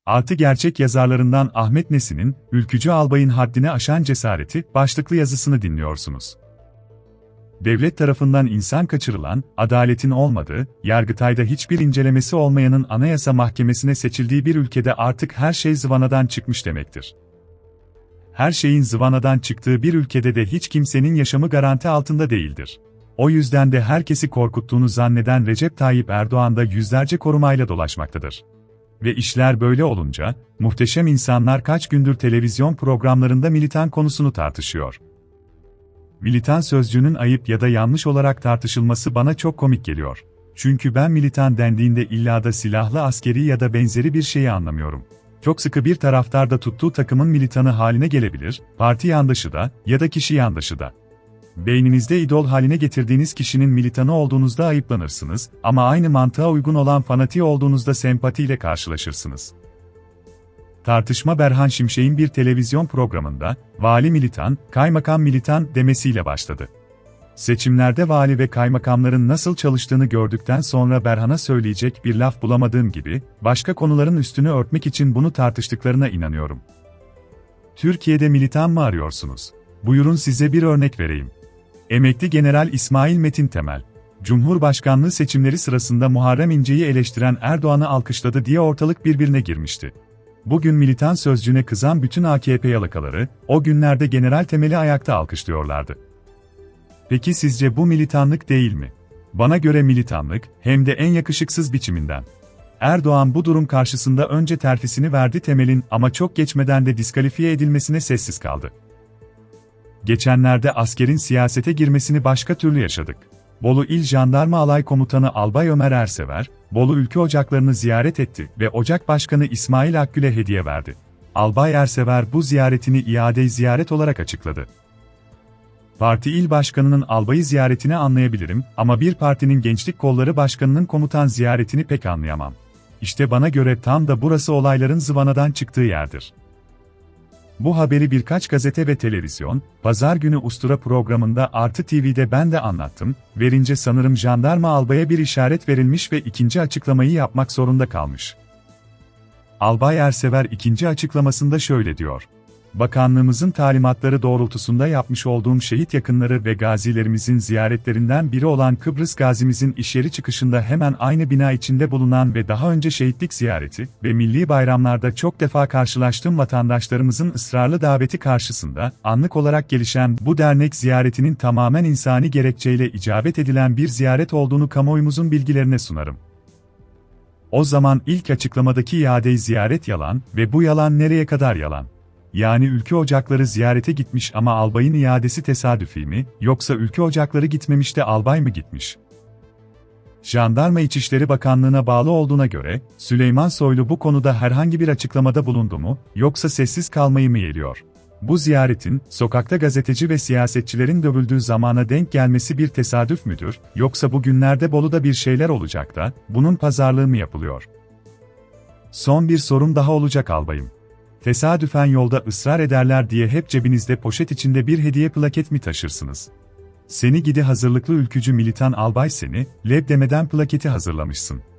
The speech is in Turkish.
Artı gerçek yazarlarından Ahmet Nesin'in "Ülkücü Albayın Haddini Aşan Cesareti" başlıklı yazısını dinliyorsunuz. Devlet tarafından insan kaçırılan, adaletin olmadığı, Yargıtay'da hiçbir incelemesi olmayanın Anayasa Mahkemesi'ne seçildiği bir ülkede artık her şey zıvanadan çıkmış demektir. Her şeyin zıvanadan çıktığı bir ülkede de hiç kimsenin yaşamı garanti altında değildir. O yüzden de herkesi korkuttuğunu zanneden Recep Tayyip Erdoğan da yüzlerce korumayla dolaşmaktadır. Ve işler böyle olunca, muhteşem insanlar kaç gündür televizyon programlarında militan konusunu tartışıyor. Militan sözcüğünün ayıp ya da yanlış olarak tartışılması bana çok komik geliyor. Çünkü ben militan dendiğinde illa da silahlı askeri ya da benzeri bir şeyi anlamıyorum. Çok sıkı bir taraftar da tuttuğu takımın militanı haline gelebilir, parti yandaşı da ya da kişi yandaşı da. Beyninizde idol haline getirdiğiniz kişinin militanı olduğunuzda ayıplanırsınız ama aynı mantığa uygun olan fanatiği olduğunuzda sempatiyle karşılaşırsınız. Tartışma Berhan Şimşek'in bir televizyon programında, "Vali militan, kaymakam militan" demesiyle başladı. Seçimlerde vali ve kaymakamların nasıl çalıştığını gördükten sonra Berhan'a söyleyecek bir laf bulamadığım gibi, başka konuların üstünü örtmek için bunu tartıştıklarına inanıyorum. Türkiye'de militan mı arıyorsunuz? Buyurun size bir örnek vereyim. Emekli General İsmail Metin Temel, Cumhurbaşkanlığı seçimleri sırasında Muharrem İnce'yi eleştiren Erdoğan'ı alkışladı diye ortalık birbirine girmişti. Bugün militan sözcüğüne kızan bütün AKP yalakaları, o günlerde General Temel'i ayakta alkışlıyorlardı. Peki sizce bu militanlık değil mi? Bana göre militanlık, hem de en yakışıksız biçiminden. Erdoğan bu durum karşısında önce terfisini verdi Temel'in ama çok geçmeden de diskalifiye edilmesine sessiz kaldı. Geçenlerde askerin siyasete girmesini başka türlü yaşadık. Bolu İl Jandarma Alay Komutanı Albay Ömer Ersever, Bolu ülke ocaklarını ziyaret etti ve Ocak Başkanı İsmail Akgül'e hediye verdi. Albay Ersever bu ziyaretini iade ziyaret olarak açıkladı. Parti il başkanının albayı ziyaretini anlayabilirim ama bir partinin gençlik kolları başkanının komutan ziyaretini pek anlayamam. İşte bana göre tam da burası olayların zıvanadan çıktığı yerdir. Bu haberi birkaç gazete ve televizyon, Pazar günü Ustura programında Artı TV'de ben de anlattım, verince sanırım jandarma albaya bir işaret verilmiş ve ikinci açıklamayı yapmak zorunda kalmış. Albay Ersever ikinci açıklamasında şöyle diyor. Bakanlığımızın talimatları doğrultusunda yapmış olduğum şehit yakınları ve gazilerimizin ziyaretlerinden biri olan Kıbrıs gazimizin işyeri çıkışında hemen aynı bina içinde bulunan ve daha önce şehitlik ziyareti ve milli bayramlarda çok defa karşılaştığım vatandaşlarımızın ısrarlı daveti karşısında anlık olarak gelişen bu dernek ziyaretinin tamamen insani gerekçeyle icabet edilen bir ziyaret olduğunu kamuoyumuzun bilgilerine sunarım. O zaman ilk açıklamadaki iade ziyaret yalan ve bu yalan nereye kadar yalan? Yani ülke ocakları ziyarete gitmiş ama albayın iadesi tesadüfi mi, yoksa ülke ocakları gitmemiş de albay mı gitmiş? Jandarma İçişleri Bakanlığı'na bağlı olduğuna göre, Süleyman Soylu bu konuda herhangi bir açıklamada bulundu mu, yoksa sessiz kalmayı mı yeğliyor? Bu ziyaretin, sokakta gazeteci ve siyasetçilerin dövüldüğü zamana denk gelmesi bir tesadüf müdür, yoksa bugünlerde Bolu'da bir şeyler olacak da, bunun pazarlığı mı yapılıyor? Son bir sorum daha olacak albayım. Tesadüfen yolda ısrar ederler diye hep cebinizde poşet içinde bir hediye plaket mi taşırsınız? Seni gidi hazırlıklı ülkücü militan albay seni, leb demeden plaketi hazırlamışsın.